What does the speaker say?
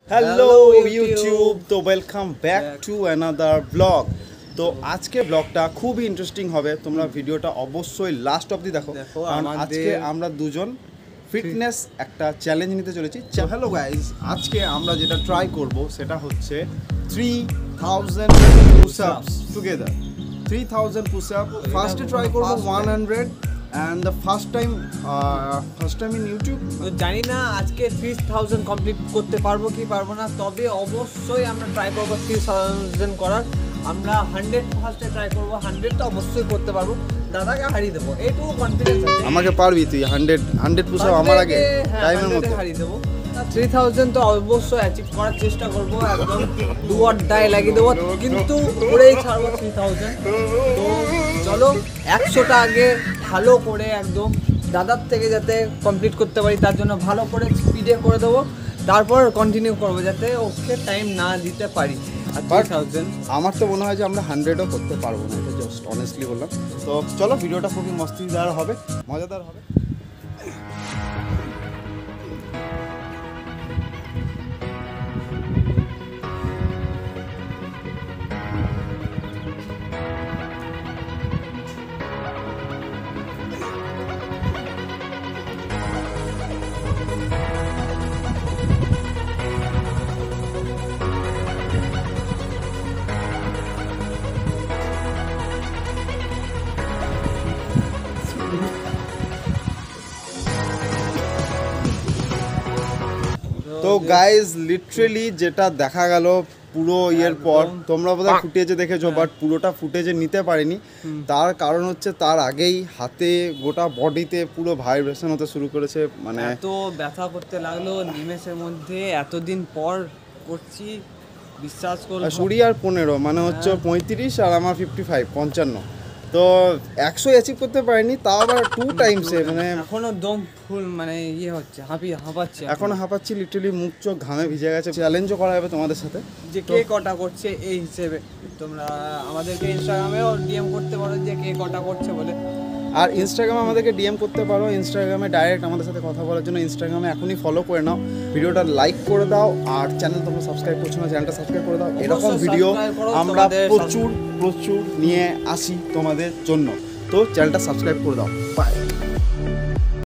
Hello YouTube, তো welcome back to another blog. তো আজকে ব্লগটা খুবই ইন্টারেস্টিং হবে, তোমরা ভিডিওটা অবশ্যই লাস্ট অবধি দেখো, কারণ আজকে আমরা দুজন ফিটনেস একটা চ্যালেঞ্জ নিতে চলেছি। হ্যালো গাইজ, আজকে আমরা যেটা ট্রাই করব সেটা হচ্ছে 3000 পুশ-আপস টুগেদার। 3000 পুশ-আপ ফার্স্টে ট্রাই করব 100 and the first time in YouTube। তো জানি না আজকে 3000 কমপ্লিট করতে পারবো কি পারবো না, তবে অবশ্যই আমরা ট্রাই করবো 3000 করার। আমরা 100 ফার্স্টে ট্রাই করবো, 100 তো অবশ্যই করতে পারবো, দাদাকে হারিয়ে দেবো, এইটুকু কনফিডেন্স আছে। আমাকে পারবি তুই 100 পুশ-আপ আমার আগে টাইমের মধ্যে হারিয়ে দেবো। 3000 তো অবশ্যই অ্যাচিভ করার চেষ্টা করবো, একদম ডু অর ডাই লাগিয়ে দেবো, কিন্তু করেই ছাড়বো 3000। তো চলো 100টা আগে ভালো করে একদম দাদার থেকে যাতে কমপ্লিট করতে পারি, তার জন্য ভালো করে স্পিডে করে দেবো, তারপর কন্টিনিউ করবো যাতে ওকে টাইম না দিতে পারি। আর 3000 আমার তো মনে হয় যে আমরা 100ও করতে পারবো না, এটা জাস্ট অনেস্টলি বললাম। তো চলো ভিডিওটা খুবই মস্তিদার হবে, মজাদার হবে। তো গাইজ লিটারেলি যেটা দেখা গেল পুরো ইয়ের পর, তোমরা বোধহয় ফুটেজে দেখেছো, বাট পুরোটা ফুটেজে নিতে পারিনি। তার কারণ হচ্ছে তার আগেই হাতে গোটা বডিতে পুরো ভাইব্রেশন হতে শুরু করেছে, মানে এত ব্যথা করতে লাগলো নিমেষের মধ্যে। এতদিন পর করছি, বিশ্বাস করো। 20 আর 15 মানে হচ্ছে 35 আর আমার 55 তো 100 অ্যাচিভ করতে পারিনি, তাও আবার 2 টাইমসে। মানে এখনো দম ফুল, মানে ইয়ে হচ্ছে, হাঁপাচ্ছে এখনো হাঁপাচ্ছি, লিটারালি মুখ চোখ ঘামে ভিজে গেছে। চ্যালেঞ্জও করা হবে তোমাদের সাথে, যে কে কটা করছে এই হিসেবে। তোমরা আমাদেরকে ইনস্টাগ্রামেও ডিএম করতে পারো যে কে কটা করছে বলে, আর ইনস্টাগ্রামে আমাদেরকে ডিএম করতে পারো। ইনস্টাগ্রামে ডাইরেক্ট আমাদের সাথে কথা বলার জন্য ইনস্টাগ্রামে এখনই ফলো করে নাও, ভিডিওটা লাইক করে দাও, আর চ্যানেল তোমরা সাবস্ক্রাইব করছো না, চ্যানেলটা সাবস্ক্রাইব করে দাও। এরকম ভিডিও আমরা প্রচুর নিয়ে আসি তোমাদের জন্য, তো চ্যানেলটা সাবস্ক্রাইব করে দাও। বাই।